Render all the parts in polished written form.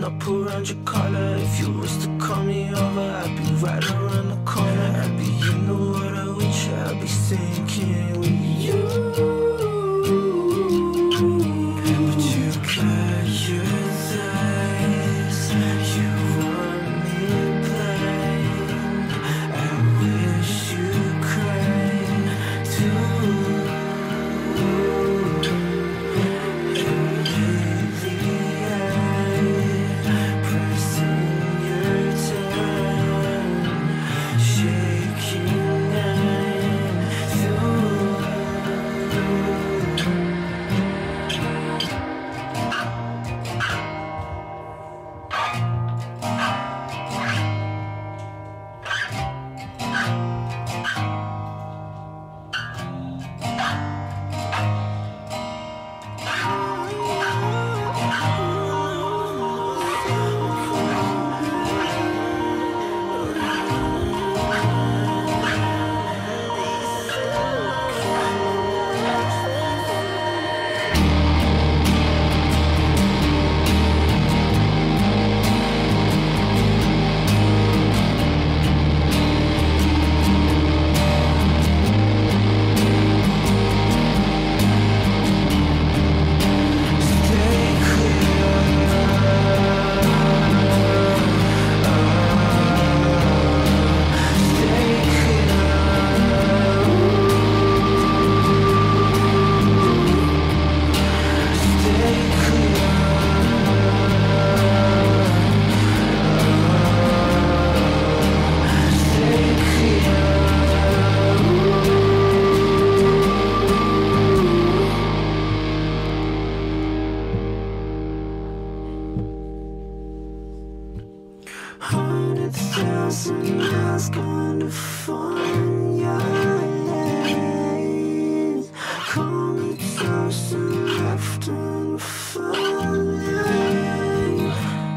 up around your collar. If you was to call me over, I'd be right around the corner. I'd be in the water with you, I'd be sinking with you. But you got your thighs, you want me blind. I wish you cried too. Thousand miles gone to find your lane. Call me close and left and falling.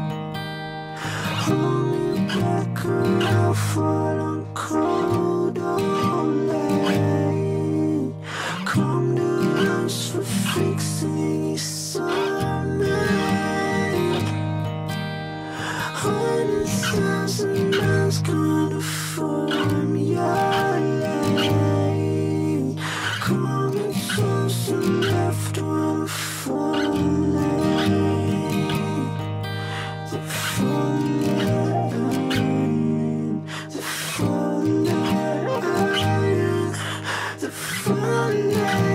Hold me back or I'll fall on cold old lane. Come to us for fixing your summer. 100,000 miles gonna form your lane. Coming close and left while falling. The falling, the falling, the falling.